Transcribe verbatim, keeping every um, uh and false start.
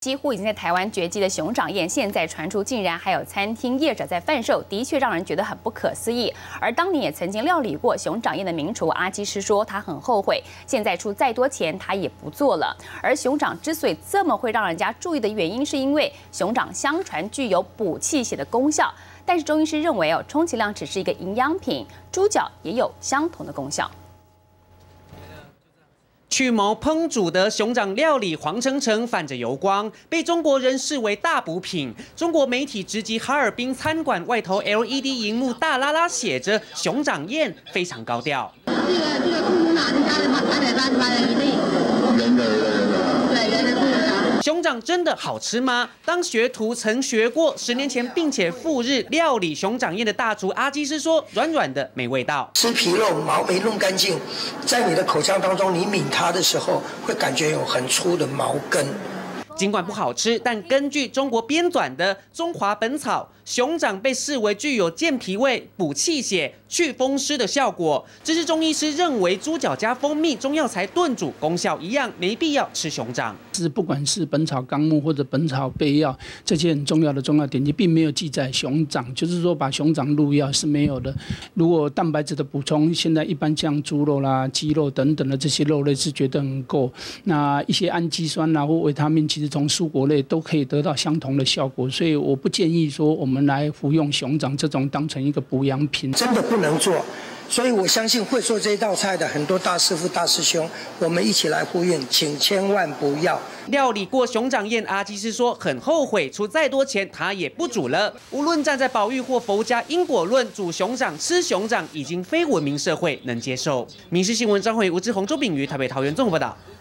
几乎已经在台湾绝迹的熊掌宴，现在传出竟然还有餐厅业者在贩售，的确让人觉得很不可思议。而当年也曾经料理过熊掌宴的名厨阿基师说，他很后悔，现在出再多钱他也不做了。而熊掌之所以这么会让人家注意的原因，是因为熊掌相传具有补气血的功效。但是中医师认为哦，充其量只是一个营养品，猪脚也有相同的功效。 去毛烹煮的熊掌料理黄澄澄，泛着油光，被中国人视为大补品。中国媒体直击哈尔滨餐馆外头 L E D 荧幕大拉拉写着“熊掌宴”，非常高调。这个这个父母哪里家的嘛，台北八十八人一粒。人的人的对人的不能拿。熊掌真的好吃吗？当学徒曾学过十年前并且赴日料理熊掌宴的大厨阿基师说，软软的没味道， 吃皮肉毛没弄干净，在你的口腔当中，你抿它的时候会感觉有很粗的毛根。 尽管不好吃，但根据中国编纂的《中华本草》，熊掌被视为具有健脾胃、补气血、祛风湿的效果。这是中医师认为猪脚加蜂蜜、中药材炖煮功效一样，没必要吃熊掌。 是不管是《本草纲目》或者《本草备药》这些很重要的中药典籍，并没有记载熊掌，就是说把熊掌入药是没有的。如果蛋白质的补充，现在一般像猪肉啦、鸡肉等等的这些肉类是觉得很够。那一些氨基酸啦或维他命，其实从蔬果类都可以得到相同的效果，所以我不建议说我们来服用熊掌这种当成一个补养品， 真的不能做。所以我相信会做这一道菜的很多大师傅、大师兄，我们一起来呼应，请千万不要。 料理过熊掌宴，阿基师说很后悔，出再多钱他也不煮了。无论站在保育或佛家因果论，煮熊掌、吃熊掌已经非文明社会能接受。民事新闻张慧、吴志宏、周炳瑜台北桃园综合报道。